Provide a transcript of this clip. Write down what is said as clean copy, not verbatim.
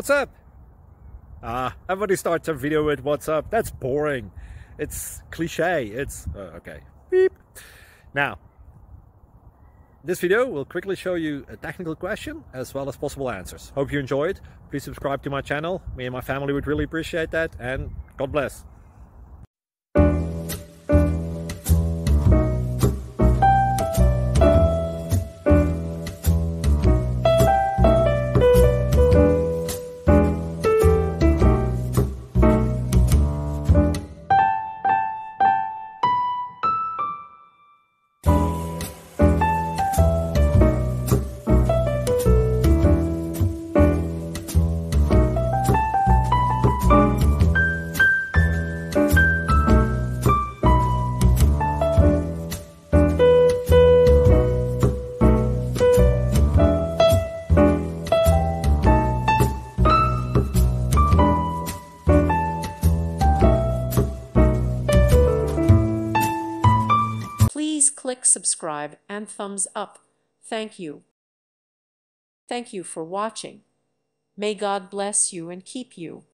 What's up? Everybody starts a video with what's up. That's boring. It's cliche. It's okay. Beep. Now, this video will quickly show you a technical question as well as possible answers. Hope you enjoyed. Please subscribe to my channel. Me and my family would really appreciate that, and God bless. Please click subscribe and thumbs up. Thank you. Thank you for watching. May God bless you and keep you.